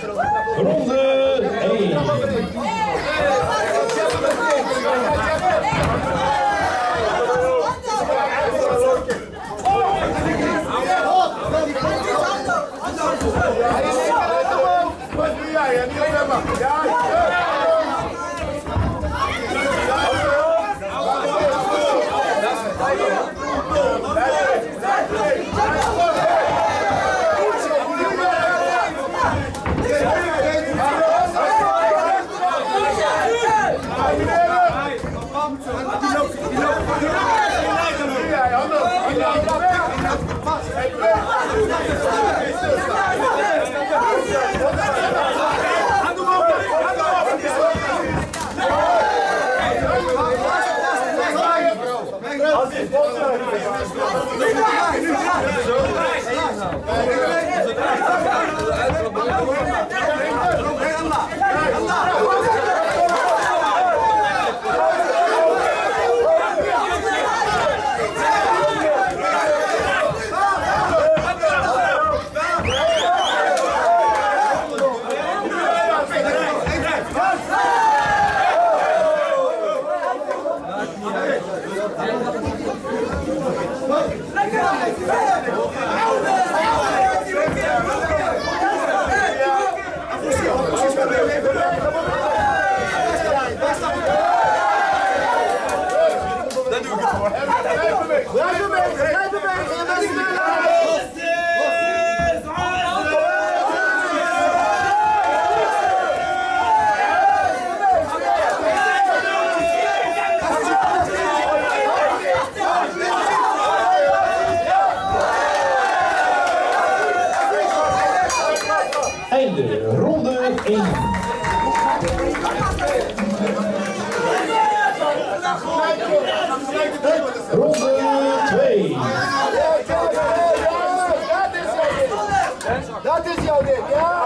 Ronde 1. Einde, ronde 1. Ronde 2. Dat is jouw ding, ja!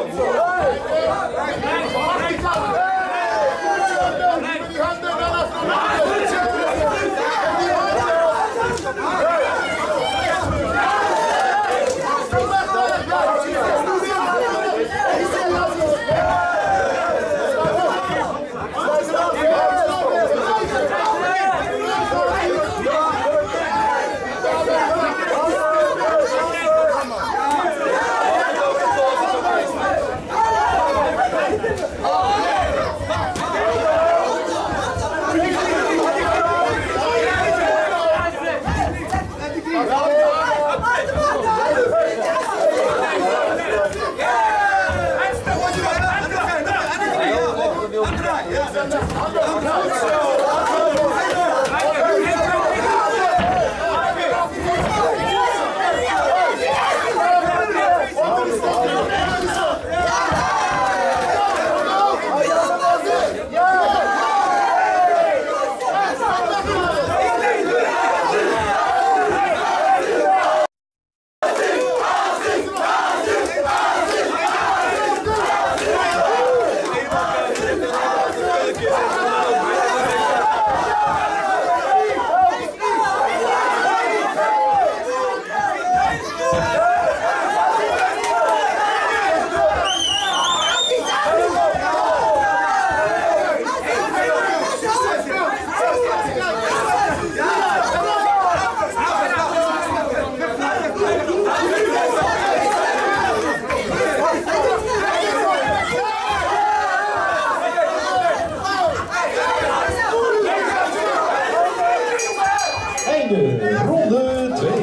Ronde 2.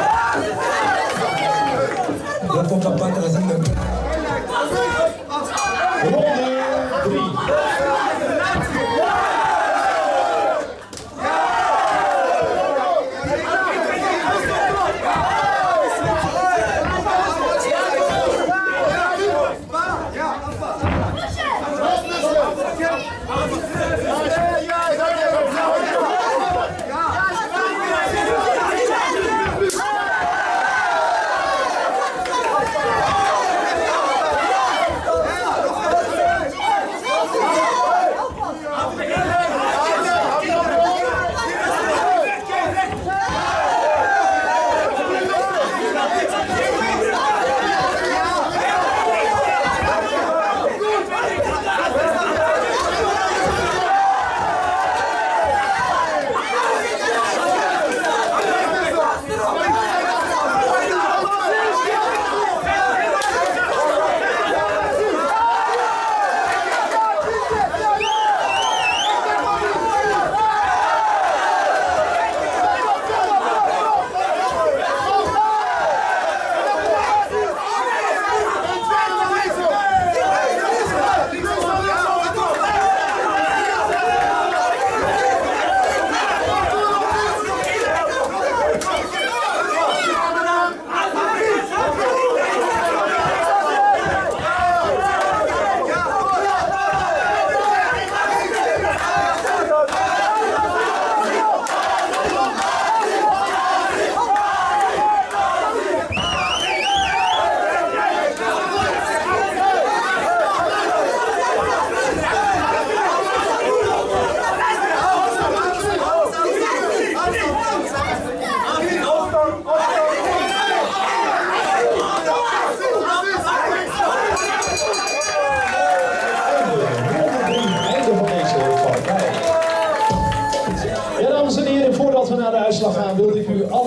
Dat komt op Badr zijn. Ronde 3.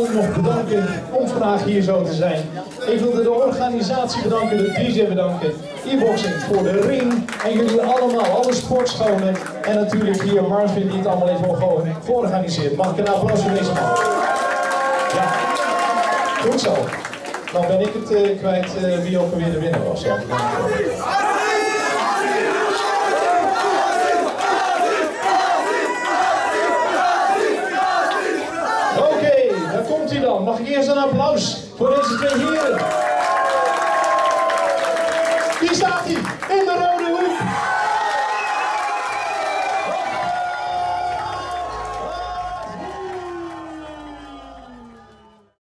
allen nog bedanken om vandaag hier zo te zijn. Ik wilde de organisatie bedanken, de DJ bedanken, e-boxing voor de ring en jullie allemaal, alle sportscholen en natuurlijk hier Marvin die het allemaal heeft georganiseerd. Mag ik een applaus voor deze man? Ja, goed zo. Dan ben ik het kwijt wie ook alweer de winnaar was. Ja. Oké, daar komt hij dan. Mag ik eerst een applaus voor deze twee heren?